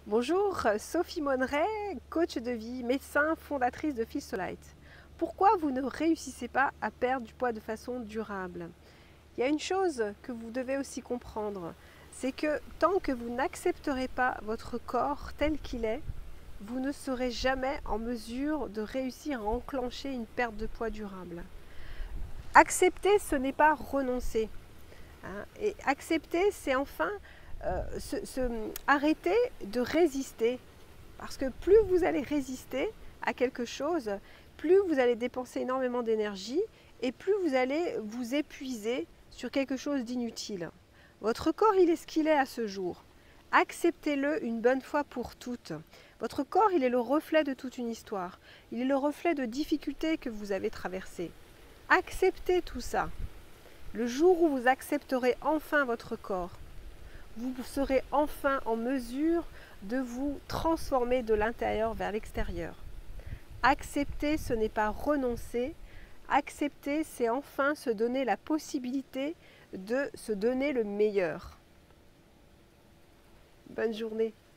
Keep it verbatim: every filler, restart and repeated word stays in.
Bonjour, Sophie Monneret, coach de vie, médecin, fondatrice de Feel So Light. Pourquoi vous ne réussissez pas à perdre du poids de façon durable? Il y a une chose que vous devez aussi comprendre, c'est que tant que vous n'accepterez pas votre corps tel qu'il est, vous ne serez jamais en mesure de réussir à enclencher une perte de poids durable. Accepter, ce n'est pas renoncer. Hein, et accepter, c'est enfin euh, se, se, arrêter de résister. Parce que plus vous allez résister à quelque chose, plus vous allez dépenser énormément d'énergie et plus vous allez vous épuiser sur quelque chose d'inutile. Votre corps, il est ce qu'il est à ce jour. Acceptez-le une bonne fois pour toutes. Votre corps, il est le reflet de toute une histoire. Il est le reflet de difficultés que vous avez traversées. Acceptez tout ça. Le jour où vous accepterez enfin votre corps, vous serez enfin en mesure de vous transformer de l'intérieur vers l'extérieur. Accepter, ce n'est pas renoncer. Accepter, c'est enfin se donner la possibilité de se donner le meilleur. Bonne journée.